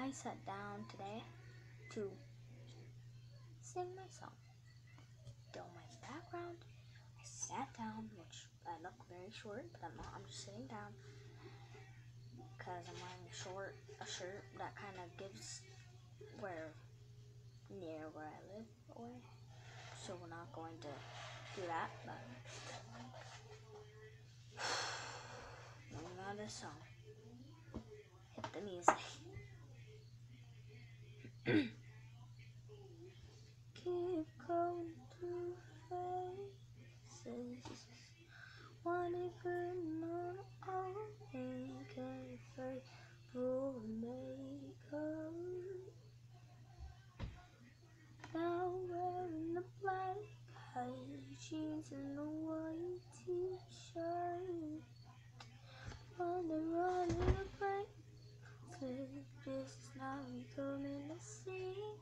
I sat down today to sing my song. Though my background, I sat down, which I look very short, but I'm not. I'm just sitting down because I'm wearing a shirt that kind of gives near where I live away. So we're not going to do that, but another song. Hit the music. Keep going through phases. Wanna put on all make a full makeup. Now wearing the black high jeans and the white t-shirt. On the run in the break. This is now becoming a scene.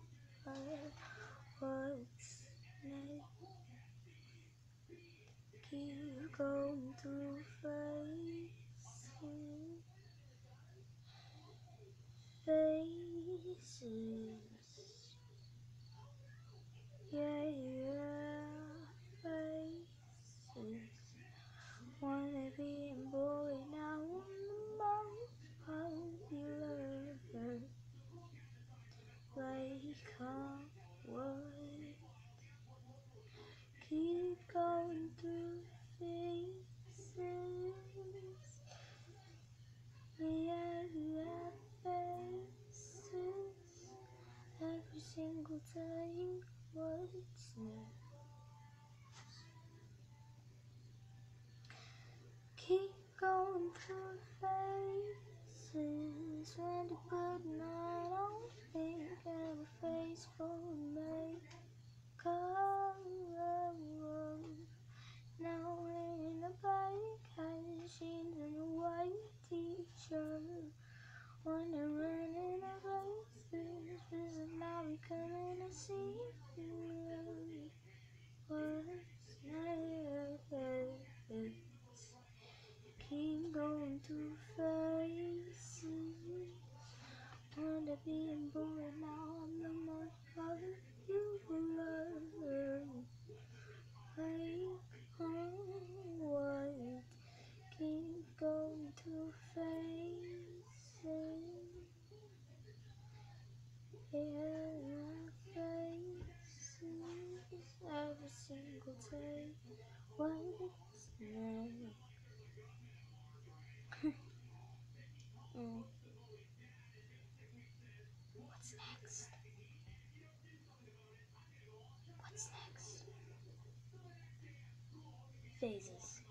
What's next? Keep going through phases. Yeah, faces. Wanna be a boy now, the most popular. Like what? Keep going through phases. Yeah, faces. Every single day, what's next? Keep going through phases. When the good night, I don't think I have a face for makeup. Now wearing a black high jeans and a white t-shirt. Wanna run in a race. This is now becoming a scene. What's next? Keep going through phases. Wanna be a boy now, I'm the most popular. What? Keep going through phases. Yeah, faces. Every single day. What's next? What's next? What's next? Phases.